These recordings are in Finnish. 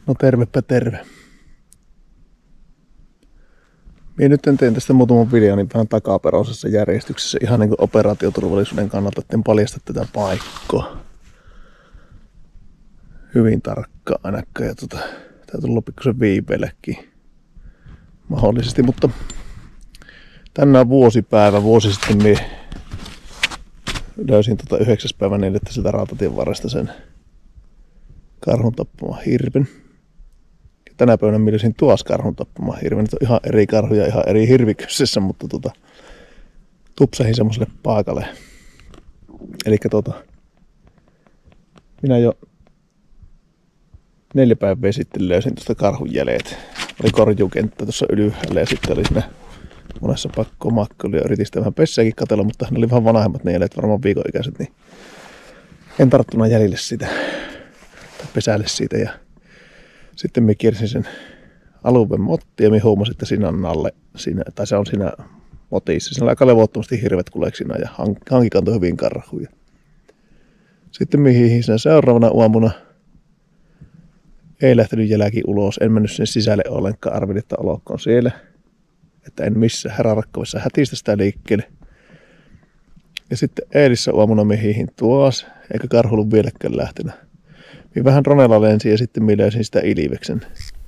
No tervepä terve. Minä nyt teen tästä muutaman videon niin vähän takaperoisessa järjestyksessä ihan niin kuin operaatioturvallisuuden kannalta, etten paljasta tätä paikkaa. Hyvin tarkkaan ainakaan ja tää tullut pikkusen viipeillekin mahdollisesti, mutta tänään vuosipäivä, vuosi sitten minä löysin 9.4. sieltä rautatien varresta sen karhun tappaman hirven. Tänä päivänä minä löysin tuossa karhun tappaman hirven. Nyt on ihan eri karhuja, ihan eri hirvikössessä, mutta tupsahin semmoiselle paikalle. Eli minä jo 4 päivää sitten löysin tuosta karhun jäljet. Oli korjukenttä tuossa ylhäällä ja sitten oli siinä monessa pakkomakkoli ja yritin sitä vähän pessääkin katsella, mutta ne oli vähän vanhemmat ne jäljet, varmaan viikoikäiset, niin en tarttunut jäljille siitä tai pesälle siitä. Ja sitten minä kiersin sen alueen motti ja minä huomasin, että siinä on alle, tai se on siinä motissa. Siinä oli aika levottomasti hirvet kuleksina ja hanki kantoi hyvin karhuja. Sitten minä hiihin siinä seuraavana aamuna. Ei lähtenyt jälki ulos, en mennyt sen sisälle ollenkaan, arvelin, että olkoon siellä. Että en missään härärakkaudessa hätistä sitä liikkeelle. Ja sitten eilissä aamuna minä hiihin tuos, eikä karhu ollut vieläkään lähtenyt. Minä vähän dronella lensin ja sitten minä löysin sitä iliveksen.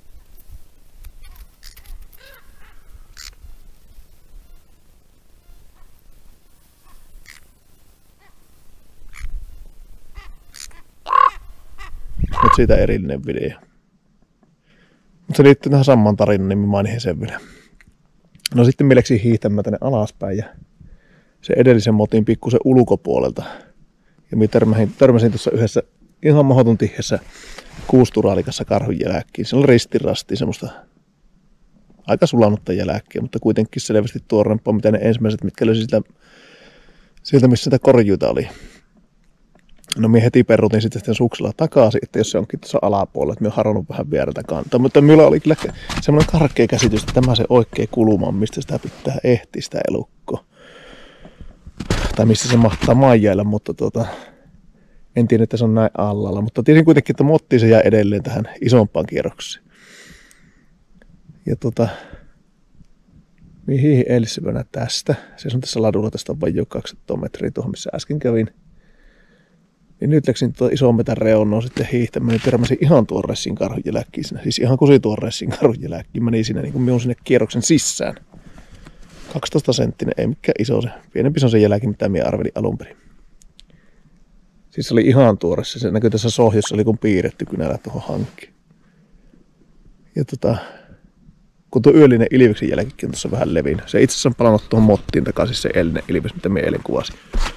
Nyt siitä erillinen video. Mutta se liittyy tähän samaan tarinaan, niin minä mainin sen vielä. No sitten minä läksin hiihtämään tänne alaspäin ja se edellisen motin pikkusen ulkopuolelta. Ja minä törmäsin tuossa yhdessä ihan mahdoton tiheässä kuusturaalikassa karhun jälkkiin. Se oli ristirasti semmoista aika sulanutta jälkkiä, mutta kuitenkin selvästi tuorempaa, mitä ne ensimmäiset, mitkä löysi sieltä missä sitä korjuita oli. No minä heti peruutin sitten suksella takaisin, että jos se onkin tuossa alapuolella, että minä olen harannut vähän viereltä kantaa. Mutta minulla oli kyllä semmoinen karkea käsitys, että tämä se oikea kuluma, mistä sitä pitää ehtiä sitä elukkoa. Tai missä se mahtaa maijailla, mutta en tiedä, että se on näin allalla. Mutta tiesin kuitenkin, että motti se jää edelleen tähän isompaan kierrokseen. Ja minä hiihin eilissäpäivänä tästä. Se on tässä ladulla, tästä on vain jo 200 metriä tuohon, missä äsken kävin. Niin nyt läksin ison metän reunnoon sitten hiihtämään, niin törmäsin ihan tuoreisiin karhun jälkkiin siinä. Siis ihan kusituoreisiin karhun jälkkiin. Meni siinä niin kuin minun sinne kierroksen sisään. 12 senttinen, ei mikään iso se. Pienempi se on se jälki, mitä minä arvelin alun perin. Siis se oli ihan tuoreissa. Se näkyy tässä sohjossa, oli kun piirretty kynällä tuohon hankkiin. Ja kun tuo yöllinen ilveksen jälkikin on tuossa vähän levinnyt. Se itse asiassa on palannut tuohon mottiin takaisin se eilinen ilves, mitä minä eilen kuvasin.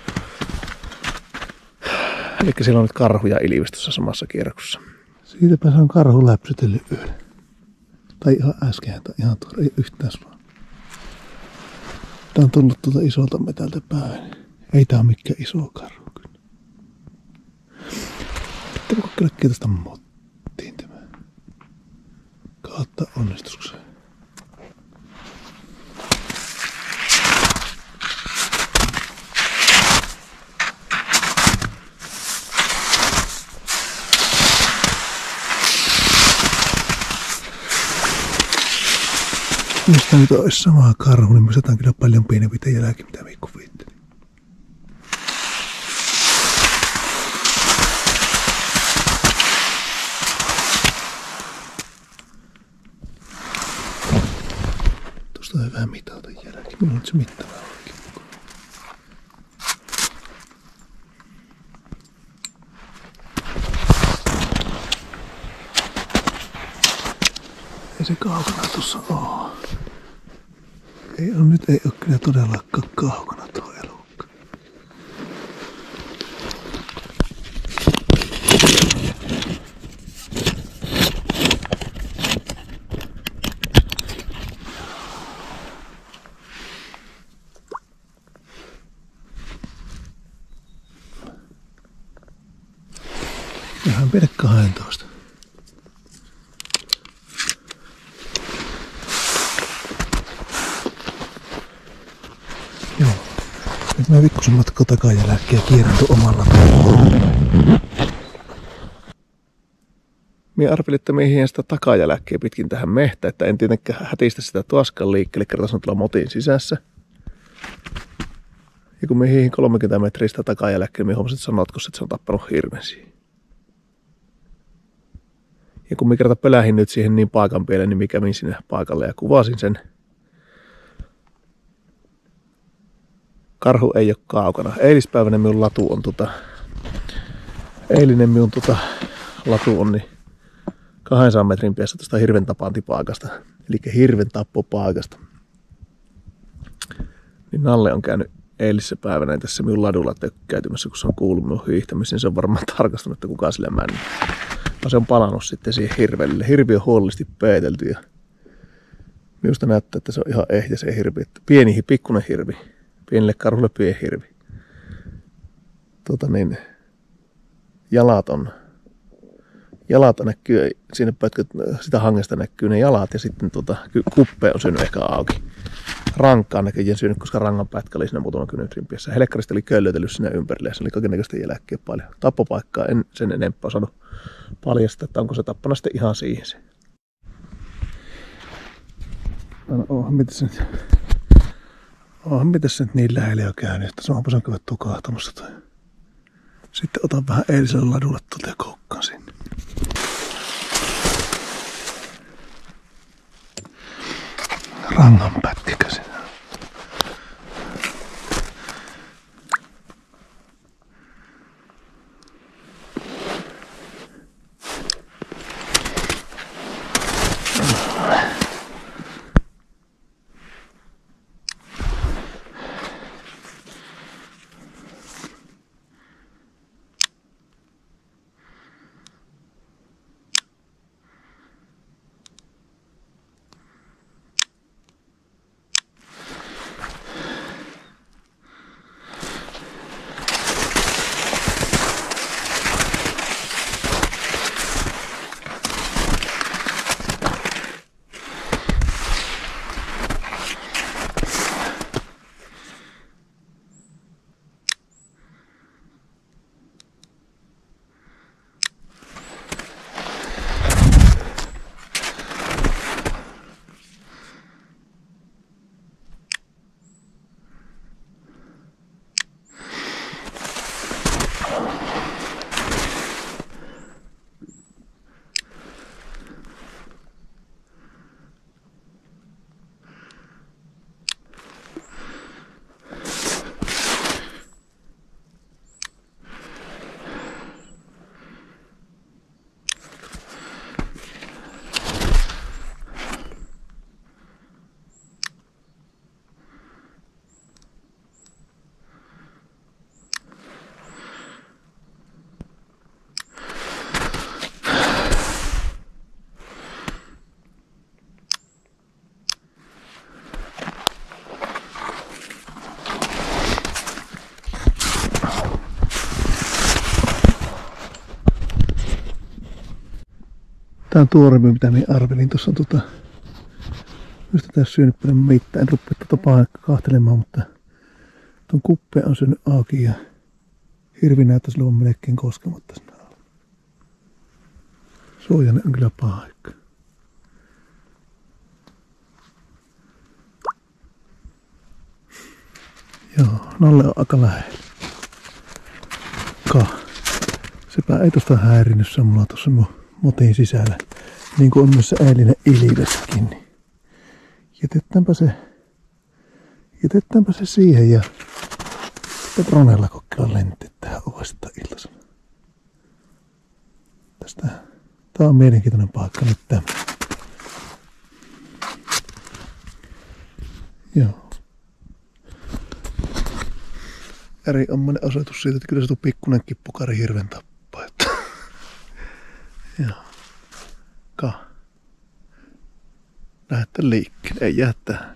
Eli siellä on nyt karhu ja ilves tuossa samassa kierroksessa. Siitäpä se on karhu läpsytellyt yöllä. Tai ihan äsken, tai ihan tuolla, ei yhtään sulla. Tää on tullut tuolta isolta metältä päin. Ei tää ole mikään iso karhu kyllä. Pitää kokeilla tästä mottiin tämä. Kautta onnistusko se? Jos tämä nyt olisi sama karhu, niin me saadaan kyllä paljon pienemmitä jälkiä, mitä me kuvittelin. Tuosta on vähän mitata jälkiä. Minulla on nyt se mittava oikein. Ei se kaukana tuossa oo. Nyt ei ole kyllä todellakaan kaukana tuo elukka. Vähän pidä 12. Joo. Nyt mä pikkusen matkaa takajälkeen ja kierrän tuon omalla tavalla. Minä arvelin, että mihin sitä takajälkeen pitkin tähän mehtään, että en tietenkään hätistä sitä tuoskaan liikkeelle, kertaa se on tuolla motin sisässä. Ja kun mihin 30 metriä sitä takajälkeen, niin huomasin, että sanotko, että se on tappanut hirven siihen. Ja kun minä kerta pölähin nyt siihen niin paikan pieleen, niin minä kävin sinne paikalle ja kuvasin sen. Karhu ei ole kaukana. Eilispäivänä minun latu on eilinen minun latu on niin 200 metrin päässä tuosta hirven tapantipaikasta. Eli hirven tappopaikasta. Niin Nalle on käynyt eilisessä päivänä tässä minun ladulla tökkäytymässä, kun se on kuullut minun hiihtämisen. Se on varmaan tarkastanut, että kuka sille mennyt. Se on palannut sitten siihen hirvelle. Hirvi on huolellisesti peitelty ja minusta näyttää, että se on ihan ehjä se hirvi. Pieni, pikkuinen hirvi. Pienille karhulle pieni hirvi. Jalat näkyy, siinä pätkät, sitä hangesta näkyy ne jalat ja sitten kuppe on syönyt ehkä auki. Rankkaan näköjään syönyt, koska rangan pätkä oli siinä muutaman kilometrin päässä. Helekkarista oli köllötellyt siinä ympärille ja se oli kaikennäköistä jälkeen paljon. Tappopaikkaa en sen enempää saanut paljastaa, että onko se tappana sitten ihan siihen se. No onhan mitäs se nyt niin lähellä jo käynyt, että se onpa sen käydä tukahtamassa toi. Sitten otan vähän eiliselle ladulle tuolta ja koukkaan sinne. Rangan pätkä sinä. Tää on tuorempi, mitä minä arvelin. Tuossa on just tässä syönyt paljon mitään. En rupea paikkaa kahtelemaan, mutta tuon kuppeen on syönyt auki ja hirvi näyttäisi olevan melkein koskematta sinne alle. Suojainen on kyllä paikka. Joo, Nalle on aika lähellä. Sepä ei tosta häirinyt samalla tuossa motin sisällä, niin kuin on myös se eilinen ilveskin. Niin jätetäänpä se siihen ja Petronella kokkilla lentää tähän uudestaan iltasella. Tää on mielenkiintoinen paikka nyt tämä. Joo. Erinomainen osoitus siitä, että kyllä se tuo pikkuinen kippukari hirven tappaa. Joo. Lähdetään liikkeelle, ei jää tähän.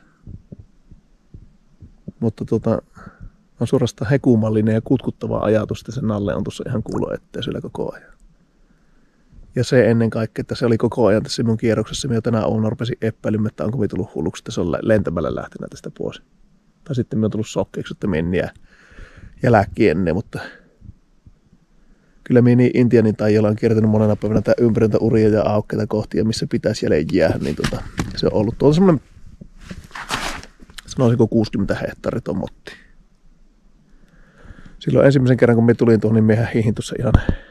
Mutta on suorastaan hekumallinen ja kutkuttava ajatus, että se Nalle on tuossa ihan kuulo etteisyllä koko ajan. Ja se ennen kaikkea, että se oli koko ajan tässä minun kierroksessa. Minä tänä aamuna rupesin epäilymään, että onko minä tullut hulluksi, että se on lentämällä lähtenyt tästä pois. Tai sitten minä on tullut sokkeeksi, että meni ja jälkeen, mutta Kyllä minä niin Intianin taijalla on kiertänyt monena päivänä tää ympäriltä uria ja aukkeita kohti, ja missä pitäisi jälleen jäädä, niin se on ollut tuolla semmoinen, sanoisinko 60 hehtaaria tuon motti. Silloin ensimmäisen kerran, kun me tulin tuohon, niin miehän hiihin tuossa ihan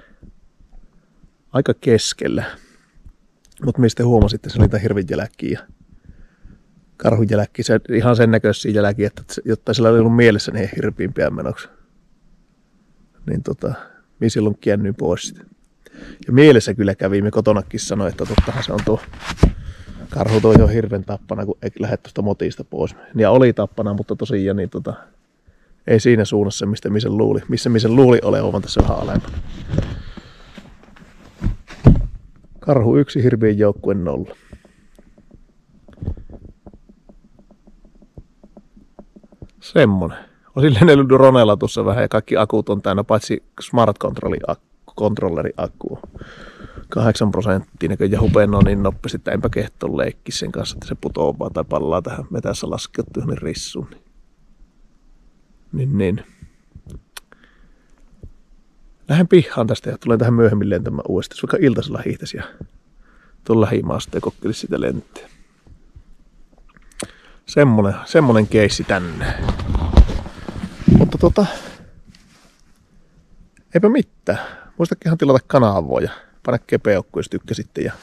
aika keskellä. Mutta me sitten huomasin, että se oli niitä hirvin jälkiä ja karhun jälkiä. Se ihan sen näköisiä jälkiä, että jotta sillä oli ollut mielessä niihin hirviin pian menoksi. Niin minä silloin kiennyin pois sitten. Ja mielessä kyllä kävi, me kotonakin sanoi, että tottahan se on tuo karhu tuo jo hirven tappana, kun ei lähde tuosta motista pois. Ja oli tappana, mutta tosiaan niin ei siinä suunnassa, missä luuli olevan tässä vähän alempana. Karhu 1, hirvien joukkue 0. Semmonen. Olisin lennellyt dronella tuossa vähän ja kaikki akut on täynnä, paitsi smart controlleri akku. 8% ja hupenoo niin nopeasti, että enpä kehtoon leikki sen kanssa, että se putoaa vaan tai pallaa tähän metässä laskettu johon rissuun. Niin. Lähden pihaan tästä ja tulen tähän myöhemmin lentämään uudestaan, vaikka iltaisella hiihtäisi ja tuon lähimaasta ja kokkelisi sitä lentää. Semmonen keissi tänne. Mutta eipä mitään. Muistakinhan tilata kanavoja. Pane kepeokku, jos tykkäsitte. Ja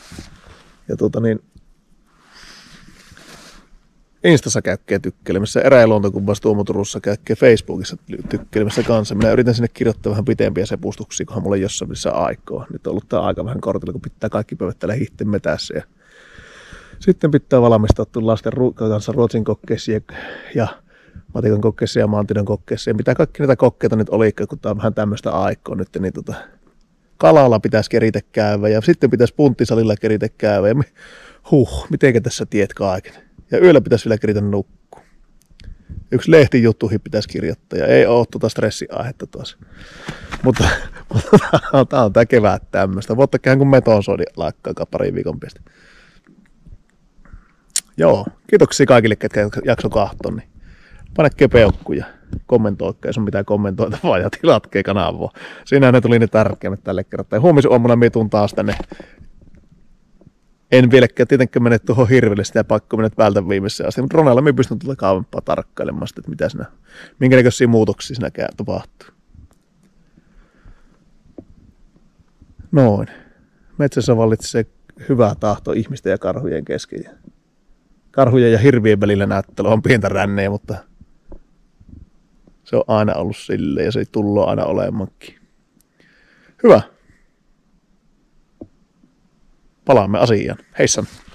Instassa käykkää tykkelemässä. Eräiluontokuvassa Tuomo Turussa käykkää Facebookissa tykkelemässä kanssa. Minä yritän sinne kirjoittaa vähän pitempiä sepustuksia, kunhan mulla ei jossain missä aikaa. Nyt on ollut tää aika vähän kortilla, kun pitää kaikki päivät täällä hiihteen metässä. Ja sitten pitää valmistautua lasten kanssa Ruotsin kokkeisiin ja matikan kokkeisiin ja maantiedon kokkeisiin. Mitä kaikki näitä kokkeita nyt oli, kun tää on vähän tämmöistä aikaa nyt. Niin kalalla pitäisi keritä käydä ja sitten pitäisi punttisalilla keritä käydä. Ja mitenkä tässä tiet kaiken. Ja yöllä pitäisi vielä keritä nukkua. Yksi lehtijuttuihin pitäisi kirjoittaa ja ei ole stressiaihetta taas. Mutta tää on tää kevät tämmöistä. Voittakehän kun metonsoidi laikkaa pari viikon päästä. Joo, kiitoksia kaikille, ketkä jakso kahtoon. Niin pane kepeukku ja kommentoikka, jos on mitään kommentoitavaa ja tilatkee kanavaa. Siinä ne tuli ne tärkeimmät tälle kertaa. Huomisen aamuna minä tuun taas tänne. En vieläkään tietenkään mene tuohon hirvelle sitä pakko mennä päältä viimeisessä asti, mutta Ronella minä pystyn tulla kauempaa tarkkailemaan sitä, että mitä siinä, minkä näköisiä muutoksia siinä tapahtuu. Noin. Metsässä vallitsee hyvä tahto ihmisten ja karhujen kesken. Karhujen ja hirvien välillä näyttely on pientä rännejä, mutta se on aina ollut silleen ja se tullaan aina olemankin. Hyvä. Palaamme asiaan. Heissan.